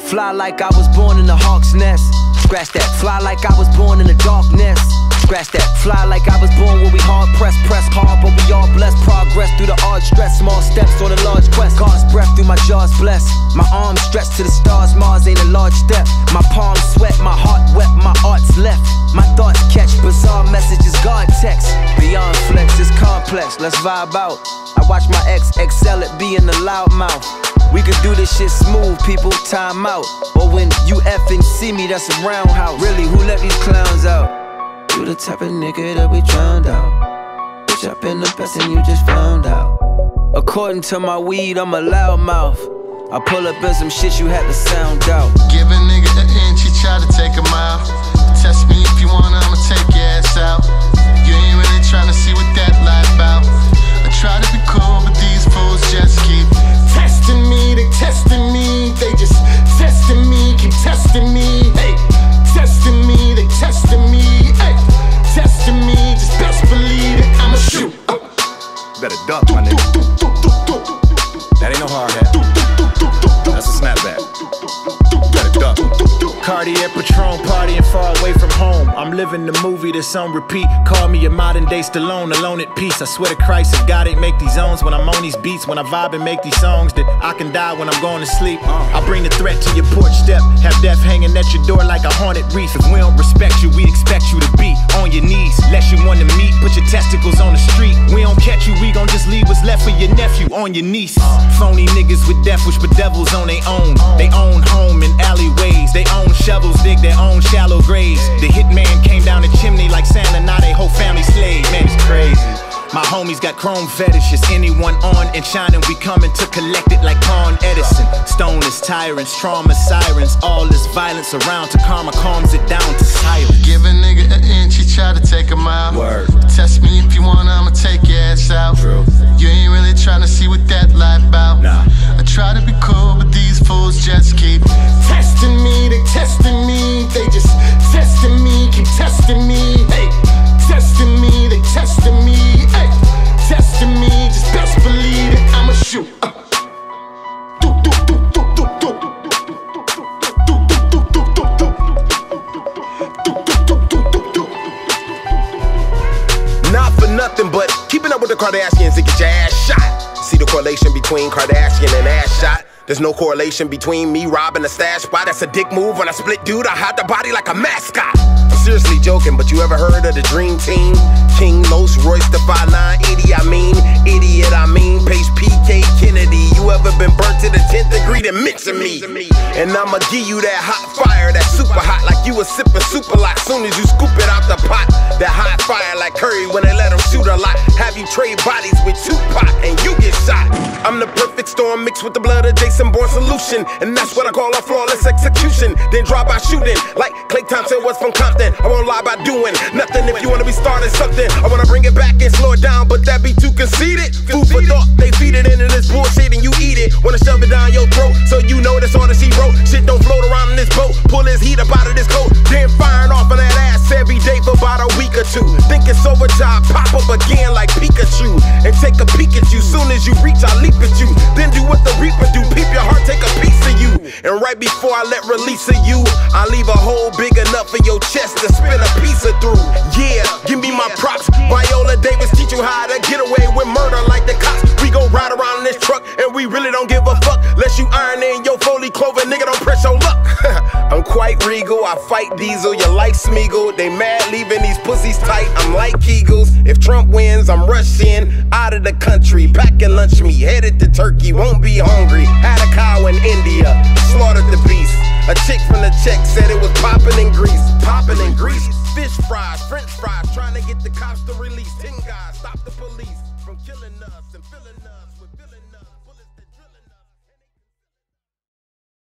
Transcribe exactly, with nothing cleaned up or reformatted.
Fly like I was born in the hawk's nest. Scratch that. Fly like I was born in the darkness. Scratch that. Fly like I was born where we hard pressed, press hard, but we all blessed. Progress through the hard stress, small steps on a large quest. God's breath through my jaws blessed. My arms stretched to the stars, Mars ain't a large step. My palms sweat, my heart wet, my art's left. My thoughts catch bizarre messages, God text. Beyond flex, it's complex, let's vibe out. I watch my ex excel at being the loud mouth. We could do this shit smooth, people, time out. Or when you effing see me, that's a roundhouse. Really, who let these clowns out? You the type of nigga that we drowned out. Bitch, I've been the best and you just found out. According to my weed, I'm a loudmouth. I pull up in some shit you had to sound out. Give a nigga an inch, he try to take a mile. Test me if you wanna, I'ma take your ass out. You ain't really tryna see what that life about. I try to be cool, but these fools just keep testing me, they testing me. They just testing me, keep testing me. Hey, testing me, they testing me. Hey, testing me, just best believe it, I'ma shoot. uh. Better duck, my nigga. That ain't no hard hat. That's a snapback. Better duck. Cartier Patron, partying far away from home. I'm living the movie that's on repeat. Call me a modern day Stallone, alone at peace. I swear to Christ, if God ain't make these zones when I'm on these beats, when I vibe and make these songs, that I can die when I'm going to sleep. I bring the threat to your porch step, have death hanging at your door like a haunted wreath. If we don't respect you, we expect you to be on your knees. Lest you want to meet, put your testicles on the street. We don't catch you, we gon' just leave what's left for your nephew on your niece. Phony niggas with death wish but devils on their own. They own home in alleyways, they own shovels, dig their own shallow graves. The hitman came down the chimney like Santa, now they whole family slave. Man, it's crazy. My homies got chrome fetishes. Anyone on and shining, we coming to collect it like Con Edison. Stoneless tyrants, trauma sirens, all this violence around to karma calms it down to silence. Give a nigga an inch, he try to take a mile. Word. Test me if you wanna, I'ma take your ass out. True. You ain't really tryna see what that life about. Nah. I try to be cool, but these fools just keep testing me, they testing me. They just testing me, keep testing me. Hey, testing me, they testing me. Hey, testing me, just best believe it, I'ma shoot. uh. Not for nothing, but keeping up with the Kardashians to get your ass shot. See the correlation between Kardashian and ass shot? There's no correlation between me robbing a stash spot. That's a dick move. When I split dude, I hide the body like a mascot. I'm seriously joking, but you ever heard of the Dream Team? King, Los, Royce, the five nine, Iddy, I mean, idiot, I mean, Paige, P K, Kennedy. You ever been burnt to the tenth degree, then mention me. And I'ma give you that hot fire, that super hot, like you was sipping super lot. Soon as you scoop it out the pot, that hot fire like Curry when they let him shoot a lot. Have you trade bodies with Tupac and you get shot. I'm the perfect storm mixed with the blood of Jason Bourne solution, and that's what I call a flawless execution. Then drive by shooting, like Klay Thompson was from Compton. I won't lie by doing nothing. If you wanna be starting something, I wanna bring it back and slow it down, but that be too conceited. Food for thought, they feed it into this bullshit and you eat it. Wanna shove it down your throat, so you know that's all that she wrote. Shit don't float around in this boat, pull his heat up out of this coat. Then firing off on that ass every day for about a week or two. Think it's overtime, pop up again like Pikachu, and take a peek at you. Soon as you reach, I leap at you. Then do what the Reaper do, peep your heart, take a piece of you. And right before I let release of you, I leave a hole big enough for your chest to spin a pizza through. Yeah, give me my props. Viola Davis teach you how to get away with murder like the cops. We gon' ride around in this truck and we really don't give a fuck. Less you iron in your Foley Clover, nigga, don't press your luck. I'm quite regal, I fight Diesel, you like Smeagol. They mad leaving these pussies tight, I'm like Kegels. If Trump wins, I'm rushing out of the country, packing lunch meat, headed to Turkey, won't be hungry. Had a cow in India, slaughtered the beast. A chick from the check said it was popping in grease, popping in grease. Fish fries, french fries, trying to get the cops to release. Ten guys stop the police from killing us and filling us with